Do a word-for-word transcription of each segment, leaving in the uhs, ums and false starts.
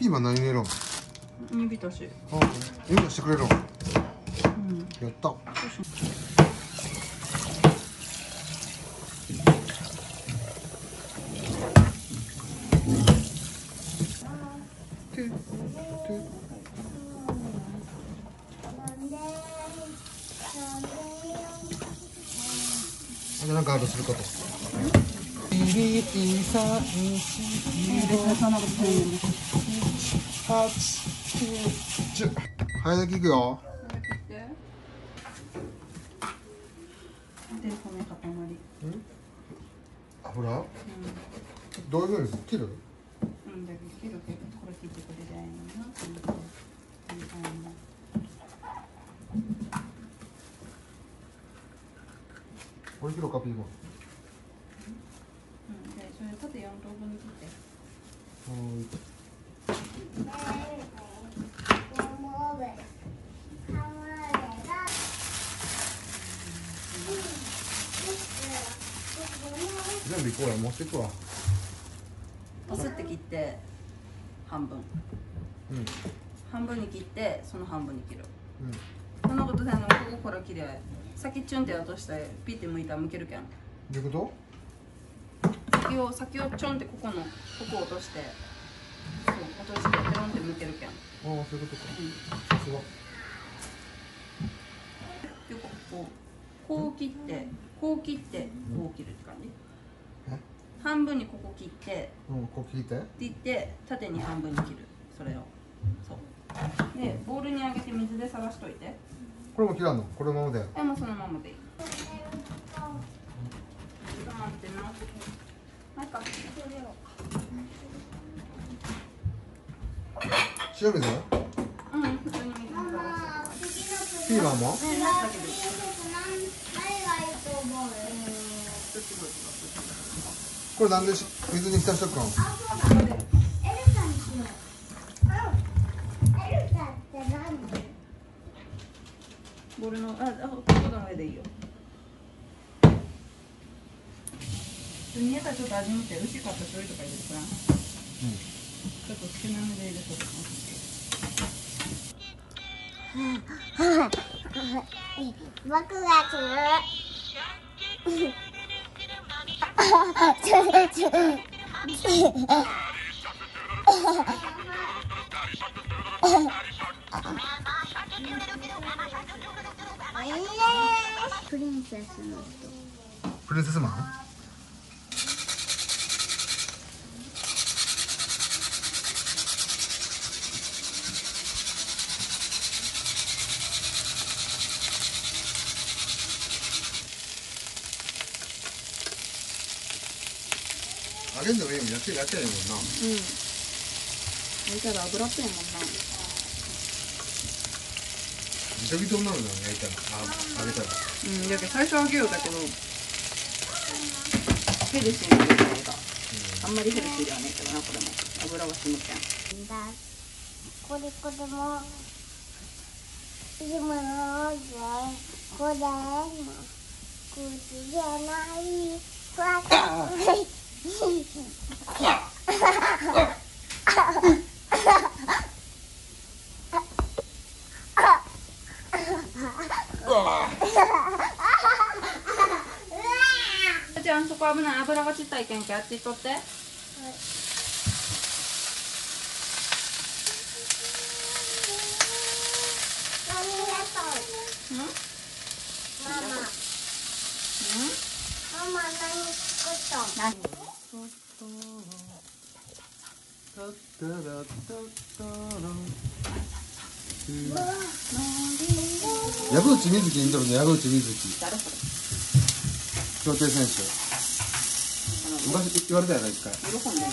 ピーマン何入れるん？ 煮浸し。 あ、煮浸してくれるん？うん、やった。あとなんかあるすること。一、三、四、五、八、九、十。早炊きいくよ。 で、米塊。 油？うん。どういうふうに切る？ うん、だけど切るけど、これ切ってくれないのな。 これ切ろうかピーマン。 うん、で、それ縦四等分に切って。 全部いこうや、持っていくわ。 パスって切って半分、 うん、 半分に切ってその半分に切る、 うん、 そんなことせんの。ここから切れ先チュンって落としてピッて剥いたら剥けるけん。 どういうこ先を先をチョンってここのここ落として、そう落としてペロンって剥けるけん。 と？ああ、そういうことか。 うん、 さすが。 でこここう切ってこう切ってこう切るって感じ。 え？ 半分にここ切って、 うん、こう切って。 切って縦に半分に切る。それをそうでボウルにあげて水でさらしといて。 これも切らんの？これままで。 え、もうそのままでいい。ちょっと待ってな。なんか塩水？ うん、普通に水にさらす。 ピーマンも？ ね、なんだけど。 これなんで水に浸しとくの？ ボールの、あ、あ、コードの上でいいよ。煮えたらちょっと味見て、薄かった醤油とか入れてくらん。うん。ちょっと少なめで入れとく。 僕がする。プリンセスの人。 プリンセスマン？あれんでもいいもん、やってやってないもんな。 うん。焼いたら油っぽいもんな。 ギトギトになるの焼いたら、あ、揚げたら。 うん、だけど最初揚げようだけど、ヘルシーな状態が、あんまりヘルシーではないけどな、これも。油はしむけん。 これこれも、今ので、これも、口じゃない、ふわっと。 じゃあ、そこ危ない。油が散ったいけんけあっち行っとって。はい。うん？ ママ。 うん？ ママ何作ったの？ 何？ 籔内瑞希にとるの、籔内瑞希。 誰それ？ 競艇選手。昔言われたやろ、一回。 喜んでる。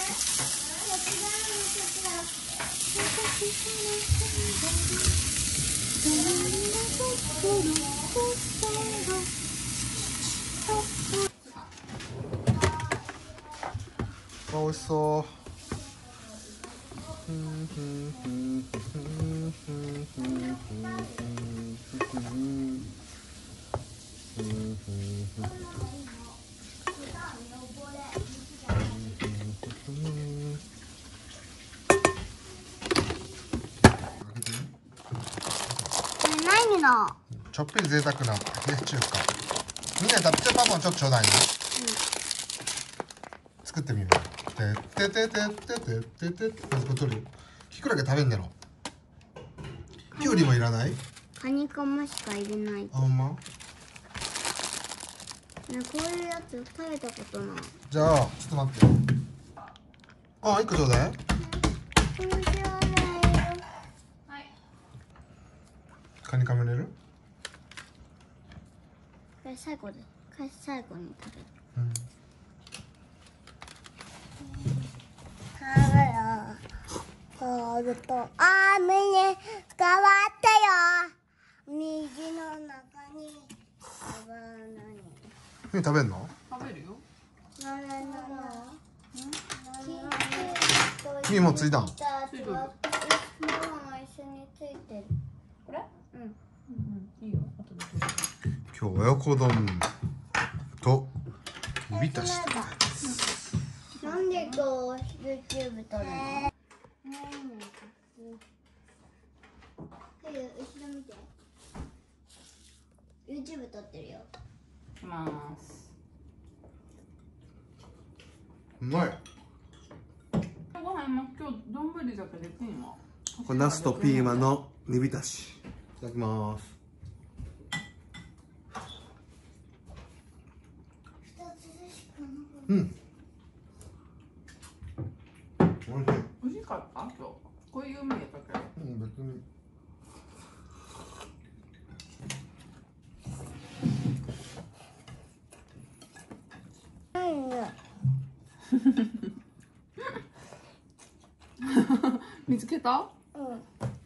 あ、美味しそう。 の。 ちょっぴり贅沢な冷や中華。みんなピザパンもちょっとちょうだいね。作ってみる。ててててててててて。まずこれ取る。きくらげ食べんねやろ。きゅうりもいらない？ カニカマしか入れない。 あ、ほんま？ ね、こういうやつ食べたことない。 じゃあ、ちょっと待って。あ、一個ちょうだい。 そうじゃないよ。 はい。 カニかめれる？ これ最後で、これ最後に食べる。 うん。 はると、あー、胸変わったよ。水の中に。 何食べんの？ 食べるよ。 なななな。 君もうついたん？ ついてる。 ママも一緒についてる。 これ？ うん。 うんうん。いいよ。後で取る。 今日親子丼と煮浸し。 なんで今日 YouTube 撮るの？後ろ見て。YouTube 撮ってるよ。 いきます。 うまい。 ご飯今今日丼だけできんわ。 これナスとピーマンの煮浸し。いただきます。うん。おいしい。 美味しかった今日。こういう海やったけど。 うん、別に。 見つけた？ うん。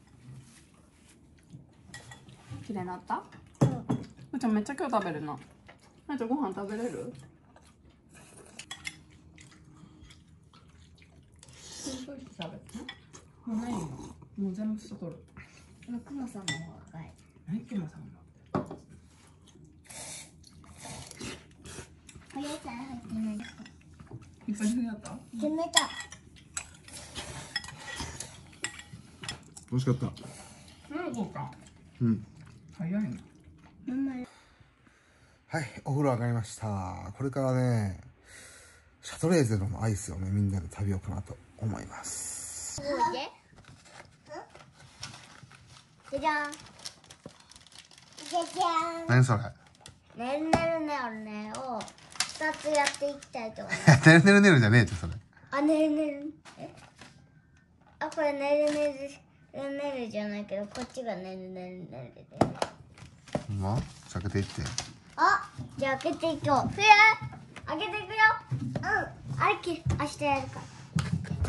綺麗になった？ うん。 ふーちゃんめっちゃ今日食べるな。ふーちゃんご飯食べれる？少し食べて。もうないよ。もう全部外る。 クマさんの方が赤い。 何キマさんの？ お野菜入ってない。 いっぱいになった？ 決めた。 美味しかった。 うん、そうか。 うん。 早いな。 ママ。 はい、お風呂上がりました。これからね、シャトレーゼのアイスをね、みんなで食べようかなと思います。 じゃじゃん。じゃじゃん。 何それ？ ねるねるねるねを二つやっていきたいと思います。 ねるねるねるじゃねえってそれ。 あ、ねるねる。え？あ、これねるねるねるじゃないけど、こっちがねるねるねるで。 ほんま？じゃあ開けていって。 あ、じゃあ開けていこう。ふや、開けていくよ。うん。あれき、明日やるから。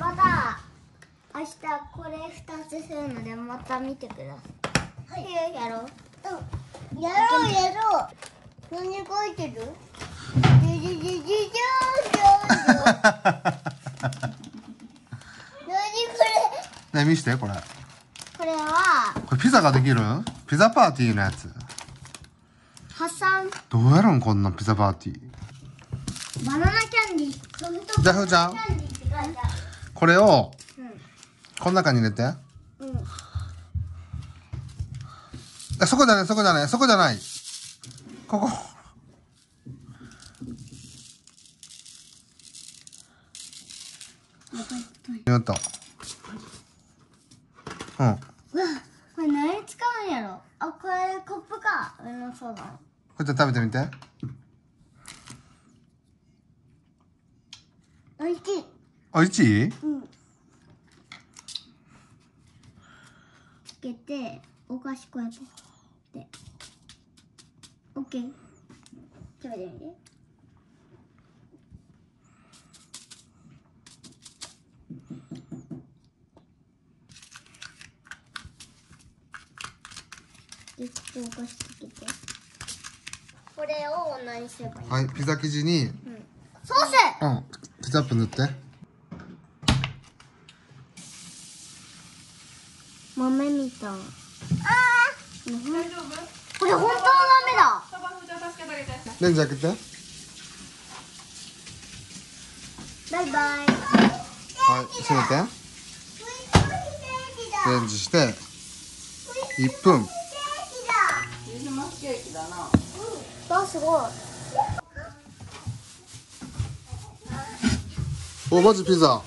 また明日これ二つするのでまた見てください。はい。やろう。うん。やろうやろう。何書いてる？じじじじじじじ何これ？ ね、見してこれ。 これはこれピザができる？ピザパーティーのやつ。 破産。 どうやるんこんなピザパーティー。 バナナキャンディー。ソフトじゃあふーちゃんバナナキャンディーって書いてある。 これをうん。 この中に入れて。 うん。 あ、そこじゃない、そこじゃない、そこじゃない。ここ。やった。うん。 うわ、これ何使うんやろ。あ、これコップか。上のそうだ。 これじゃ食べてみて。 おいしい。 おいしい？ うん。つけて、お菓子こうやって。で。オッケー。食べてみて。で、ちょっとお菓子つけて。これを何すればいい？ はい、ピザ生地に、 うん。ソース。 うん、ケチャップ塗って。 豆みたい。ああ。 大丈夫？ これ本当の豆だ。 パパ、ふーちゃん助けてあげて。 レンジ開けて。 バイバイ。 はい、閉めて。レンジして、いっぷん。 わすごい。 お、マジピザ。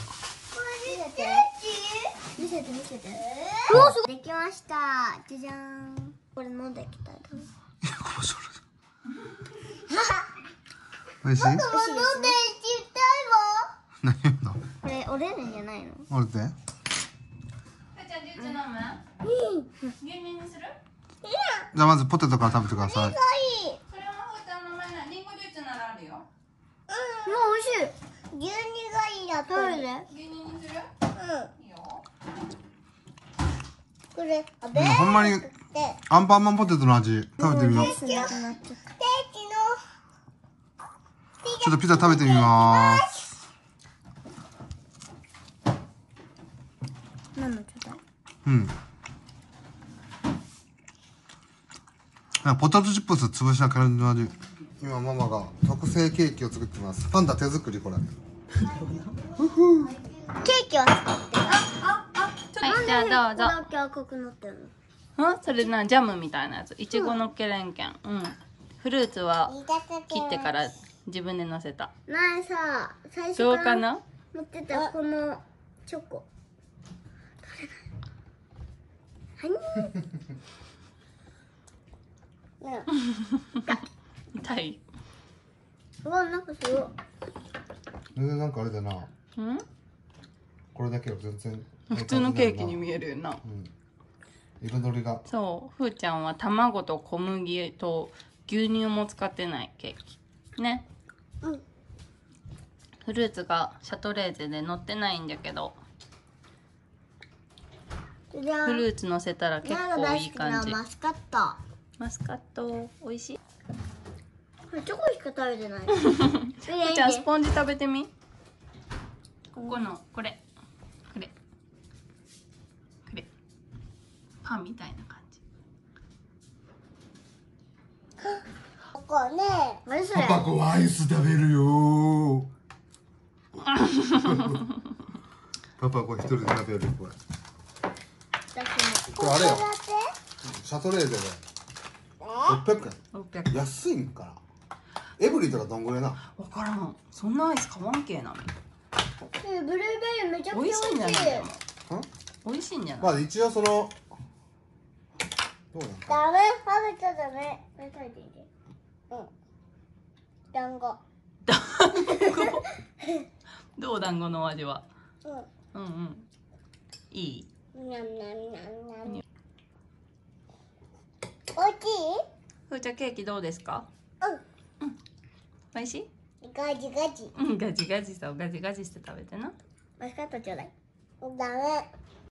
見せて見せて。うわすごい。できました。じゃじゃーん。これ飲んでいきたいと思う。 美味しい？ 飲んでいきたいわ。 何言うの？ これ折れるんじゃないの？ 折れて。 ふーちゃんジュース飲む？ うん。 牛乳にする？ じゃあまずポテトから食べてください。 いい。 それはふーちゃん飲めない。リンゴジュースならあるよ。 もう美味しい。牛乳がいいだって。食べる？ 牛乳にする？ うん。 いいよ。 これ、あべうんほんまにアンパンマンポテトの味食べてみよう。ちょっとピザ食べてみます。 ママちょうだい。 うんなんかポテトチップス潰した感じの味。今ママが特製ケーキを作ってます。パンダ手作りこれ。 ケーキを作ってる。 はい、じゃあどうぞ。 だけ赤くなってるうん、それなジャムみたいなやつ。いちごのっけれんけん。うん。フルーツはの。 切ってから自分で乗せた。 前さ、最初どうかからな？ 持ってたこのチョコ。はにね痛い。 うわ、なんかすごい。 全然なんかあれだな。 うん？ これだけは全然。 普通のケーキに見えるよな。 うん。彩りが。 そう、ふーちゃんは卵と小麦と牛乳も使ってないケーキ。ね。 うん。 フルーツがシャトレーゼで乗ってないんだけど、 じゃあフルーツ乗せたら結構いい感じ。 マスカット。 マスカット美味しい。 これチョコしか食べてない。 ふーちゃんスポンジ食べてみ。ここのこれこれこれパンみたいな感じ。 ここね。何それ？ パパこアイス食べるよパパこれ一人で食べるこれ。これあれよ。シャトレーゼでろっぴゃくろっぴゃくえん。 安いんかな。エブリィとかどんぐらいな。 わからん。そんなアイス買わんけえな。 ブルーベリーめちゃくちゃ美味しい。 美味しいんじゃないでも。 うん美味しいんじゃない。 まあ一応そのどうなんかダメ、食べちゃダメ。これ食べていい？うん。団子。 どう団子の味は。 うん。 うんうん。いい。 にゃんにゃんにゃんにゃん。 にゃおいしい？ ふーちゃんケーキどうですか？ うん。 美味しい？ ガジガジ。 うん、ガジガジそう、ガジガジして食べてな。 マスカットちょうだい。ダメ。